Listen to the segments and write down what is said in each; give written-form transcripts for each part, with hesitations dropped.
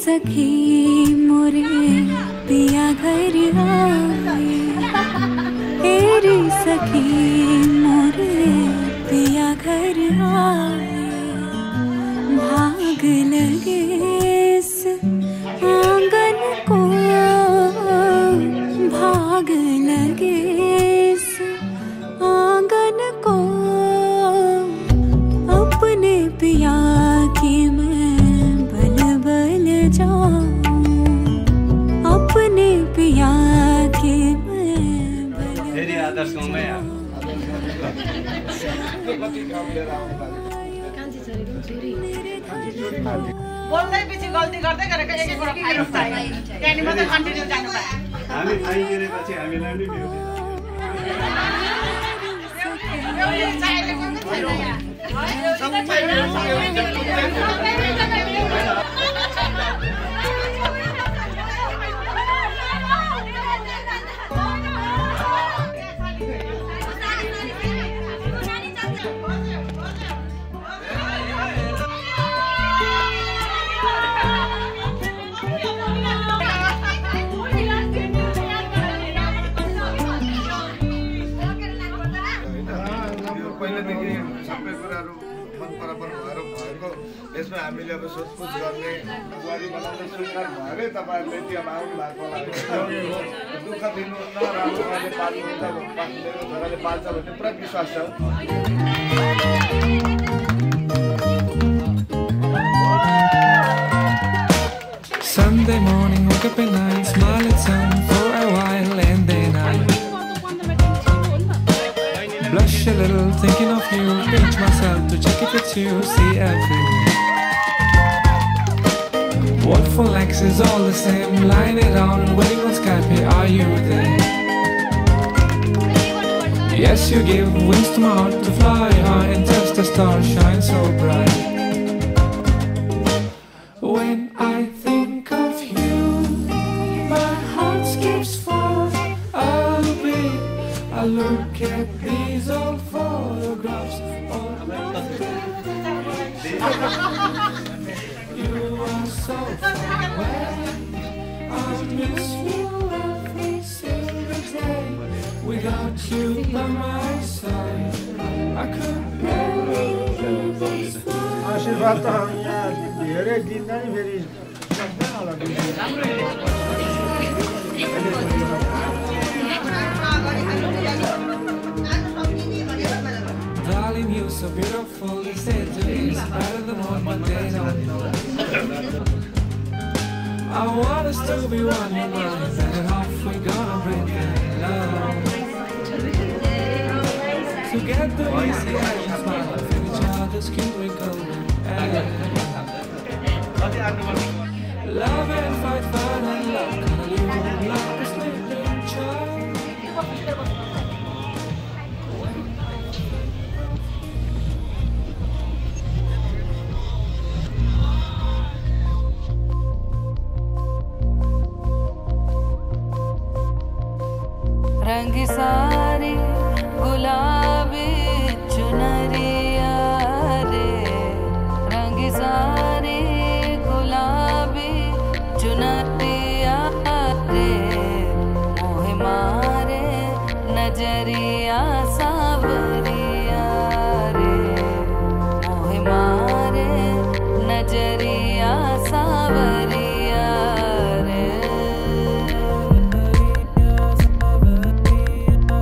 सखी मोरे पिया घर आए, तेरी सखी मोरे पिया घर आए। भाग लगे इस आंगन को, भाग लगे इस आंगन को, अपने पिया की मैं बल बल जाऊं, अपने पिया के मैं बल। तेरी आदर्श गाँव में यार बोल्दै पछि गल्ती गर्दै गरेको एक एकवटा फाइल चाहियो, त्यहाँनि मात्रै कन्टिन्यू जानु पायो। हामी आइदिएपछि हामीलाई पनि भ्यू सबै कुराहरू मन परापर भएर भएको यसमा हामीले अब सोधपुछ गर्ने बुहारी बनाउने स्वीकार भएरै तपाईँहरूले त्यहाँ आउनु भएको होला। दुःख दिनु नराम्रो उहाँले पाल्नुहुन्छ, मेरो छोराले पाल्छ भन्ने पुरा विश्वास छ। Sunday morning, woke up at night, smile at sun for a while, and then I blush a little, thinking of you, pinch myself to check if it's you, see everywhere. What for likes is all the same, lying around, waiting on Skype, are you there? Yes, you give wings to my heart to fly high, and just the stars shine so bright. When I think of you, my heart skips forth a beat. I look at these old photographs of you are so far away. I miss you every single day. Without you by my side, I could barely live this way. आशीर्वाद त धेरै दिँदा नि फेरि Darling, you're so beautiful, they say to me it's better than all, but they don't know. I want us to be one, you mind, and off we gonna bring that love. Together we see and smile, feel each other's cute wrinkle. Love and fight, fight and love, gonna live like a sleeping child. रंग सारी गुलाबी चुनरिया रे, रंग सारी गुलाबी चुनरिया रे, मोह मारे नजरिया सावरिया रे, मोह मारे नजरिया सावरिया रे।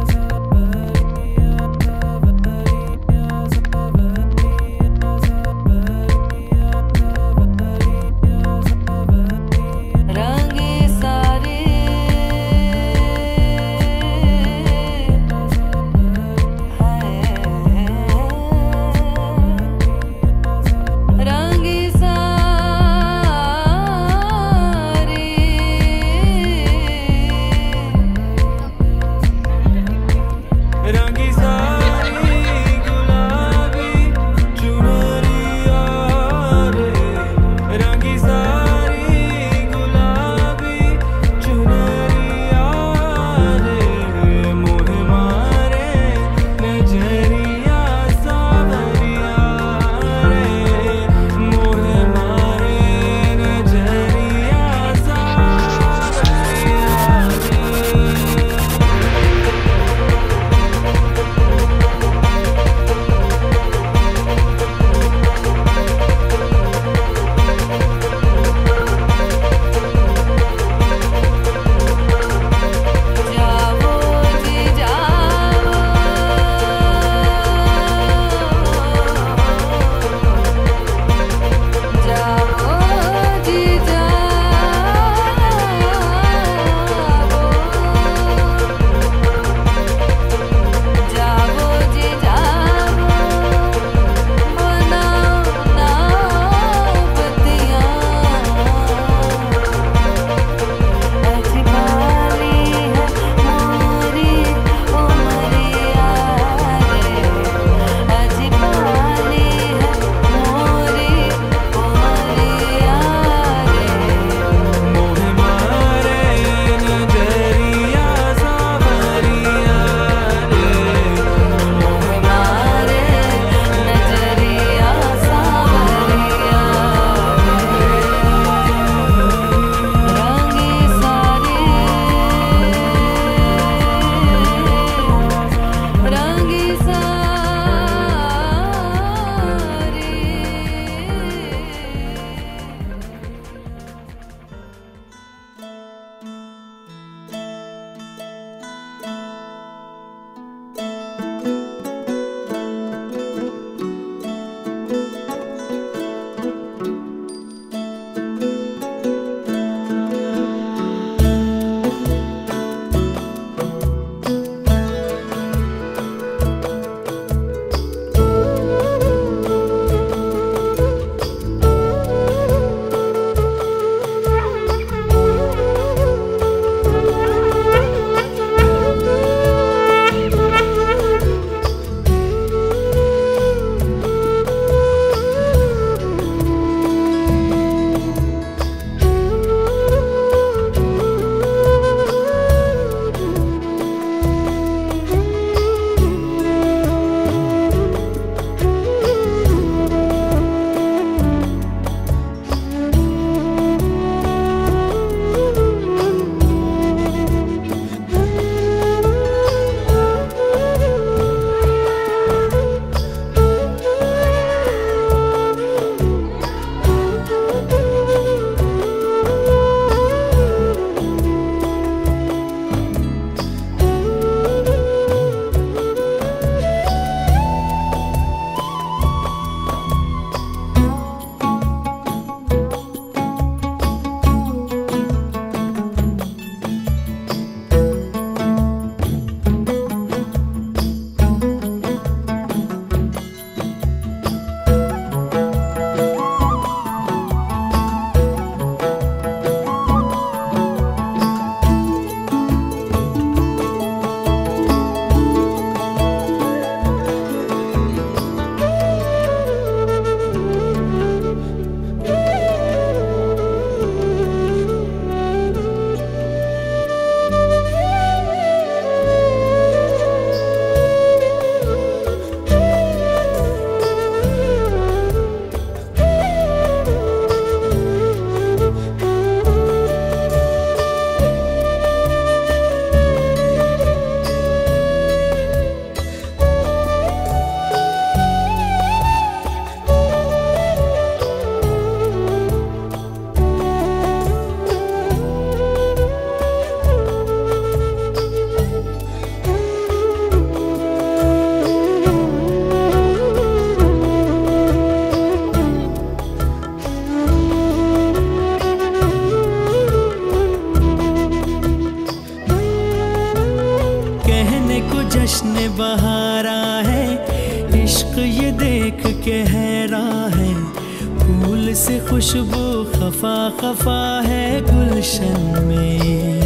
ने बहारा है, इश्क ये देख के हैरान है। फूल से खुशबू खफा खफा है गुलशन में,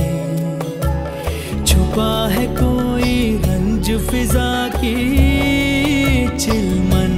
छुपा है कोई रंज फिजा की चिलमन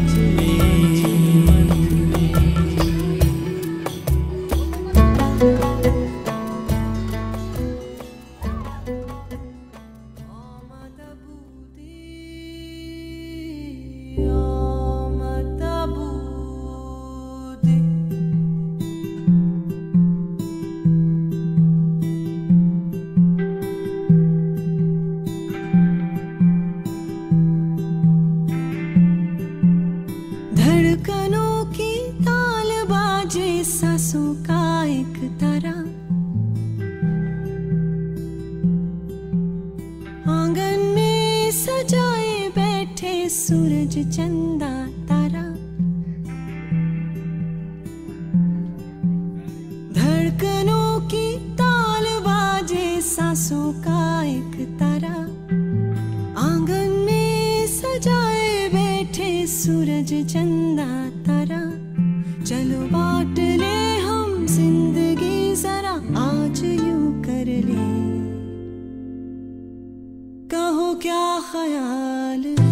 चंदा तारा, धड़कनों की ताल बाजे सांसों का एक तारा। आंगन में सजाए बैठे सूरज चंदा तारा। चलो बांट ले हम जिंदगी जरा आज यूं कर ले, कहो क्या ख्याल है।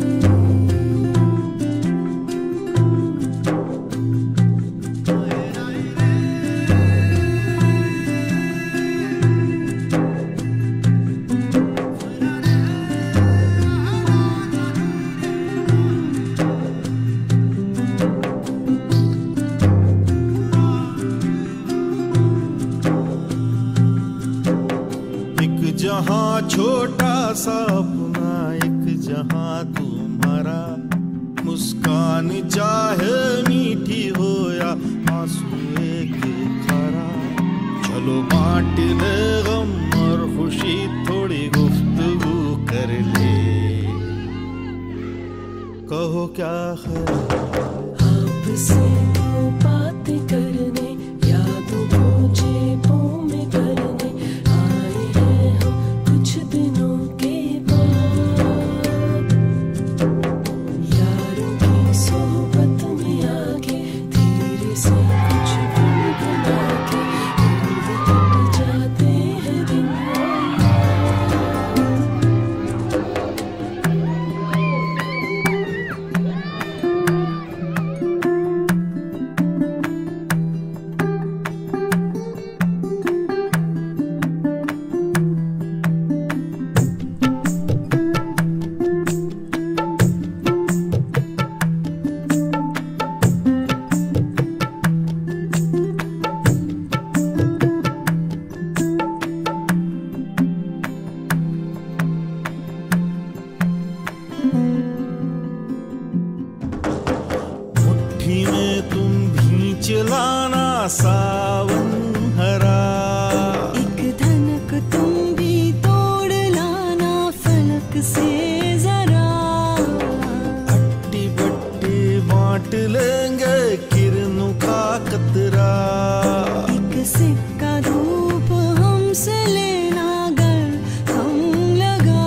जहाँ छोटा सा अपना एक जहाँ तुम्हारा, मुस्कान चाहे मीठी हो या आंसू एक खारा। चलो बांट ले गम और खुशी, थोड़ी गुफ्तगू कर ले, कहो क्या ख्याल। आपसे दो बातें करने, यादों को जेबों में करने आए हैं हम कुछ दिनों के बाद। यारों की सोहबत में आके धीरे से कुछ भी बना के कट जाते हैं दिन। मुट्ठी में तुम भी चलाना सावन हरा, एक धनक तुम भी तोड़ लाना फलक से जरा। अट्टी बट्टी बांट लेंगे किरणों का कतरा। एक सिक्का धूप हमसे लेना गर हम लगा।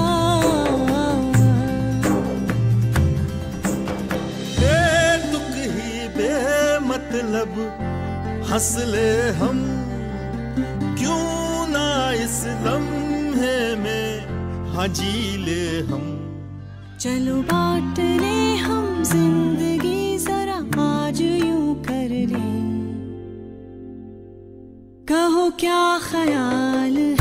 बेतुक ही बेमतलब हंस ले हम, क्यों ना इस लम्हे में हाँ जी ले हम। चलो बांट ले हम जिंदगी जरा आज यूं कर ले, कहो क्या ख्याल